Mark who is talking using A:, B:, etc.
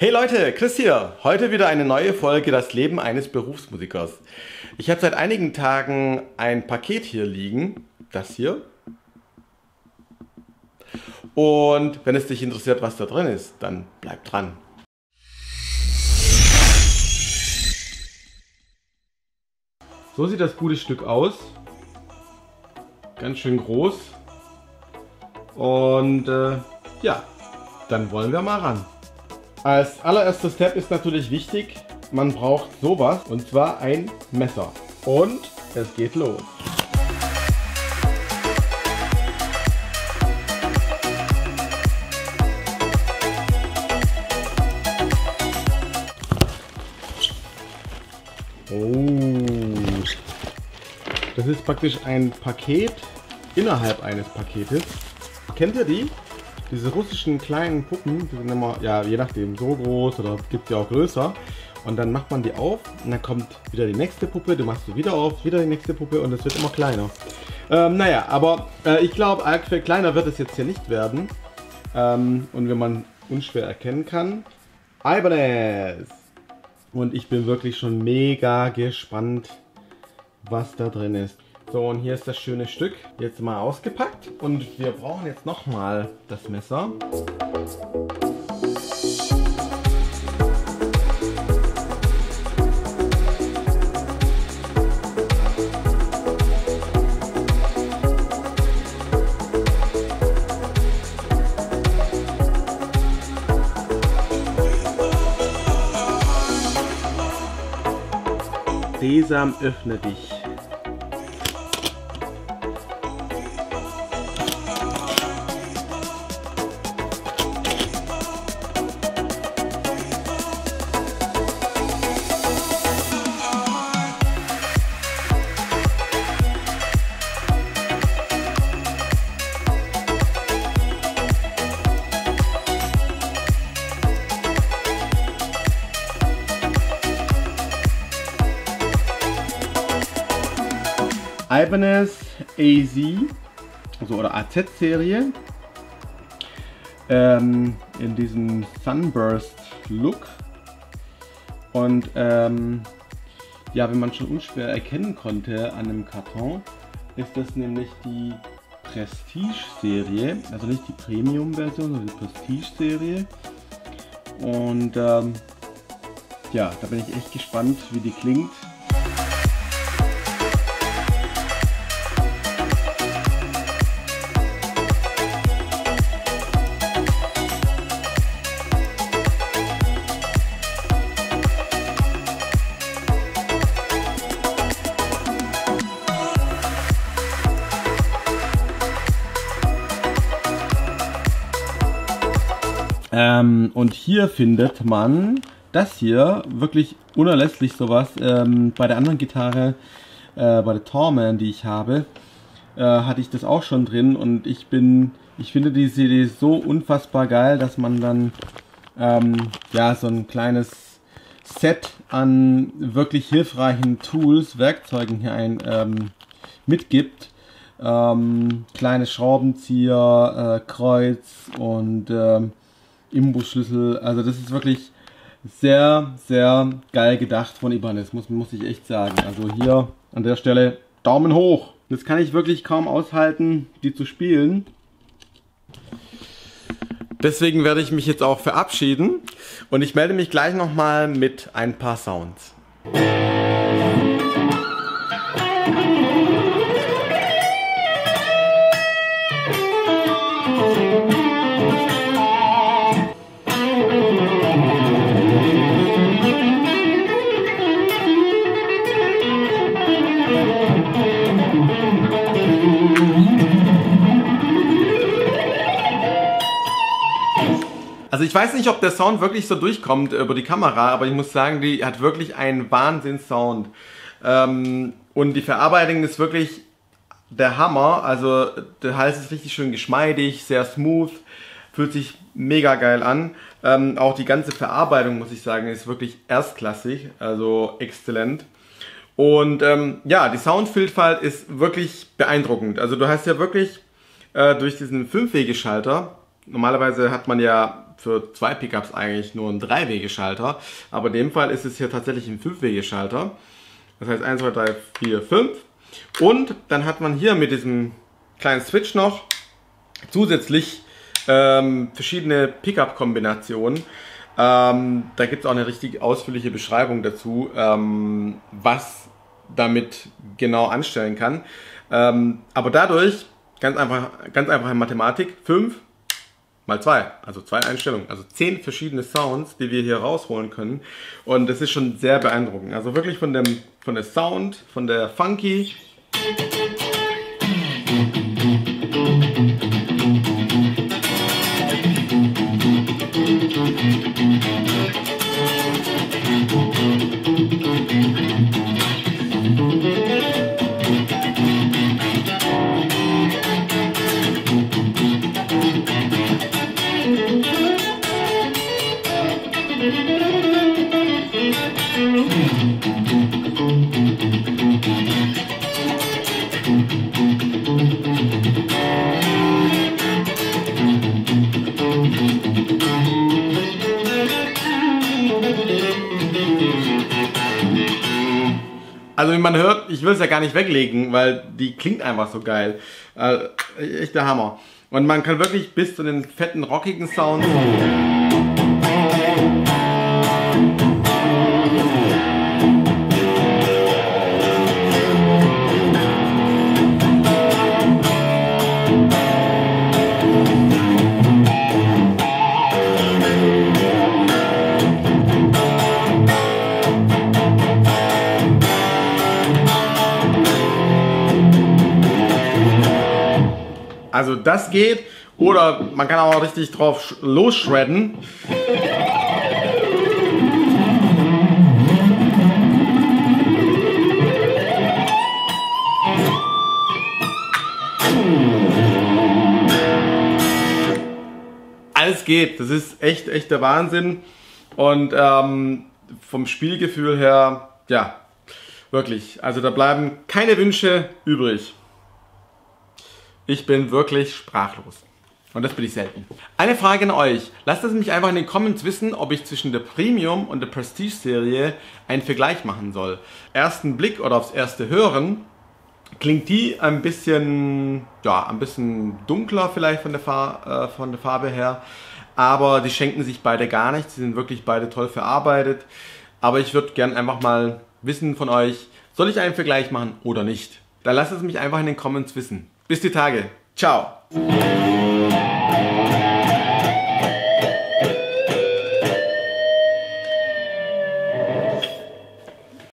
A: Hey Leute, Chris hier. Heute wieder eine neue Folge Das Leben eines Berufsmusikers. Ich habe seit einigen Tagen ein Paket hier liegen, das hier. Und wenn es dich interessiert, was da drin ist, dann bleib dran. So sieht das gute Stück aus. Ganz schön groß. Und ja, dann wollen wir mal ran. Als allererster Step ist natürlich wichtig, man braucht sowas, und zwar ein Messer. Und es geht los. Oh, das ist praktisch ein Paket innerhalb eines Paketes. Kennt ihr die? Diese russischen kleinen Puppen, die sind immer, ja, je nachdem, so groß oder gibt es ja auch größer. Und dann macht man die auf und dann kommt wieder die nächste Puppe, du machst sie wieder auf, wieder die nächste Puppe und es wird immer kleiner. Naja, aber ich glaube, arg viel kleiner wird es jetzt hier nicht werden. Und wenn man unschwer erkennen kann, Ibanez! Und ich bin wirklich schon mega gespannt, was da drin ist. So, und hier ist das schöne Stück jetzt mal ausgepackt und wir brauchen jetzt nochmal das Messer. Sesam, öffne dich. Ibanez AZ, also oder AZ-Serie, in diesem Sunburst Look. Und ja, wenn man schon unschwer erkennen konnte an dem Karton, ist das nämlich die Prestige-Serie, also nicht die Premium-Version, sondern die Prestige-Serie. Und ja, da bin ich echt gespannt, wie die klingt. Und hier findet man das hier, wirklich unerlässlich sowas. Bei der anderen Gitarre, bei der Torman, die ich habe, hatte ich das auch schon drin und ich finde die CD so unfassbar geil, dass man dann ja, so ein kleines Set an wirklich hilfreichen Tools, Werkzeugen hier mitgibt. Kleine Schraubenzieher, Kreuz und Imbusschlüssel, also das ist wirklich sehr, sehr geil gedacht von Ibanez, muss ich echt sagen. Also hier an der Stelle Daumen hoch. Das kann ich wirklich kaum aushalten, die zu spielen. Deswegen werde ich mich jetzt auch verabschieden und ich melde mich gleich nochmal mit ein paar Sounds. Also ich weiß nicht, ob der Sound wirklich so durchkommt über die Kamera, aber ich muss sagen, die hat wirklich einen Wahnsinns-Sound. Und die Verarbeitung ist wirklich der Hammer. Also der Hals ist richtig schön geschmeidig, sehr smooth, fühlt sich mega geil an. Auch die ganze Verarbeitung, muss ich sagen, ist wirklich erstklassig, also exzellent. Und ja, die Soundvielfalt ist wirklich beeindruckend. Also du hast ja wirklich durch diesen 5-Wege-Schalter, normalerweise hat man ja für 2 Pickups eigentlich nur ein 3-Wege-Schalter. Aber in dem Fall ist es hier tatsächlich ein 5-Wege-Schalter. Das heißt 1, 2, 3, 4, 5. Und dann hat man hier mit diesem kleinen Switch noch zusätzlich verschiedene Pickup-Kombinationen. Da gibt es auch eine richtig ausführliche Beschreibung dazu, was damit genau anstellen kann. Aber dadurch, ganz einfach in Mathematik, 5 mal 2, also 2 Einstellungen, also 10 verschiedene Sounds, die wir hier rausholen können. Und das ist schon sehr beeindruckend. Also wirklich von der Sound, von der Funky. Also wie man hört, ich will es ja gar nicht weglegen, weil die klingt einfach so geil. Echt der Hammer. Und man kann wirklich bis zu den fetten, rockigen Sounds. Also das geht, oder man kann auch richtig drauf losshredden. Alles geht, das ist echt der Wahnsinn. Und vom Spielgefühl her, ja, wirklich, also da bleiben keine Wünsche übrig. Ich bin wirklich sprachlos. Und das bin ich selten. Eine Frage an euch. Lasst es mich einfach in den Comments wissen, ob ich zwischen der Premium und der Prestige-Serie einen Vergleich machen soll. Ersten Blick oder aufs erste Hören klingt die ein bisschen, ja, ein bisschen dunkler vielleicht von der Farbe her. Aber die schenken sich beide gar nichts. Sie sind wirklich beide toll verarbeitet. Aber ich würde gerne einfach mal wissen von euch, soll ich einen Vergleich machen oder nicht? Dann lasst es mich einfach in den Comments wissen. Bis die Tage. Ciao.